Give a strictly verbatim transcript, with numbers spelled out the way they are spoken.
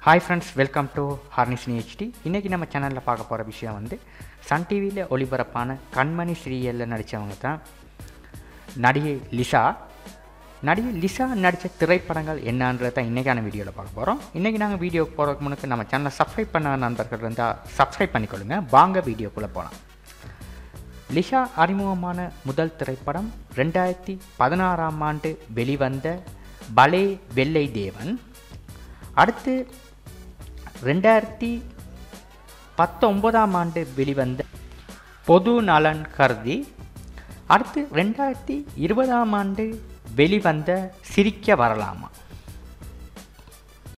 Hi friends, welcome to ஹார்னிஸ்னி HD. இன்றைக்கி நம்ம சேனலில் பார்க்க போகிற விஷயம் வந்து சன் டிவியில் ஒளிபரப்பான கண்மணி சீரியலில் நடித்தவங்க தான் நடிகை லிசா. நடிகை லிசா நடித்த திரைப்படங்கள் என்னன்றதை தான் இன்றைக்கான வீடியோவில் பார்க்க போகிறோம். இன்றைக்கி நாங்கள் வீடியோ போகிறதுக்கு முன்னுக்கு நம்ம சேனலை சப்ஸ்கிரைப் பண்ண நண்பர்கள் இருந்தால் சப்ஸ்கிரைப் பண்ணிக்கொள்ளுங்க. வாங்க வீடியோக்குள்ளே போகலாம். லிசா அறிமுகமான முதல் திரைப்படம் ரெண்டாயிரத்தி பதினாறாம் ஆண்டு வெளிவந்த பலே வெள்ளை தேவன். அடுத்து ரெண்டாயிரத்தி பத்தொன்பதாம் ஆண்டு வெளிவந்த பொது நலன் கருதி. அடுத்து ரெண்டாயிரத்தி இருபதாம் ஆண்டு வெளிவந்த சிரிக்க வரலாமா.